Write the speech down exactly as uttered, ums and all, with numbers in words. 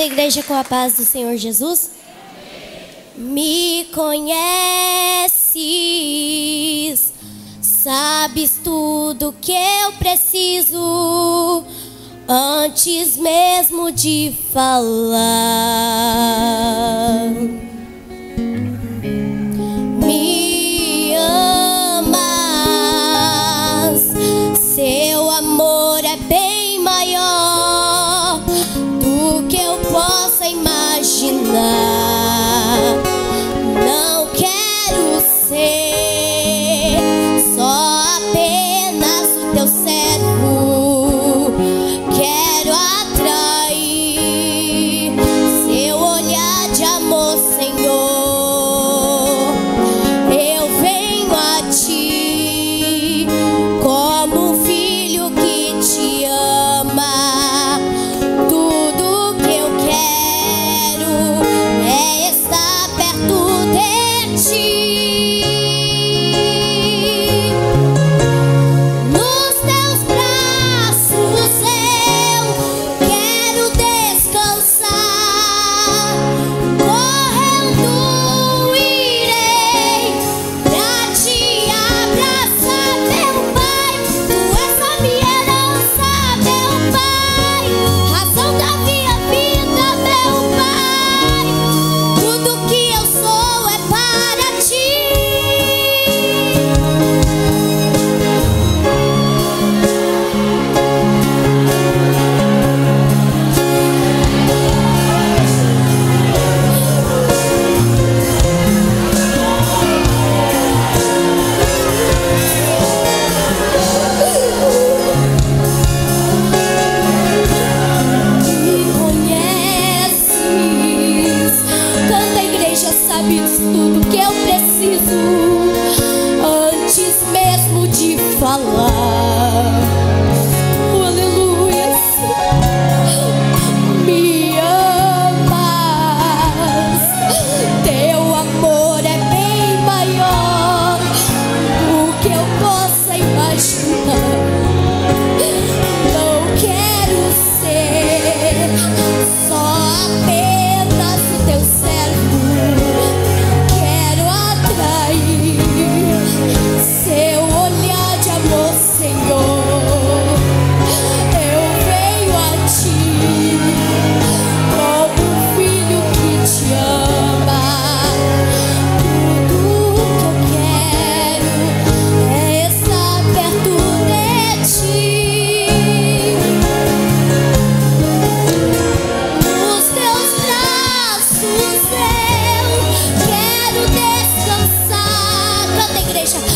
da igreja com a paz do Senhor Jesus. Me conheces, sabes tudo que eu preciso antes mesmo de falar. Me amas, seu amor é bem maior do que eu possa imaginar. Não quero ser só apenas o teu servo, quero atrair seu olhar de amor, Senhor. Eu venho a ti como um filho que te ama. Tudo que eu quero é estar perto de ti. Nos teus braços eu quero descansar. Correndo irei pra te abraçar, meu Pai. Tu és a minha herança, meu Pai, razão da minha vida, meu Pai. Tudo que eu sou é para ti. Me conheces, canta a igreja, sabes tudo que eu preciso antes mesmo de falar. Oh, aleluia. Me amas, teu amor é bem maior do que eu possa imaginar. Não quero ser só apenas o teu servo, quero atrair seu olhar de amor, Senhor. Eu venho a ti como um filho que te ama. Tudo que eu quero é estar perto de ti. Nos teus braços eu quero descansar. Canta, igreja.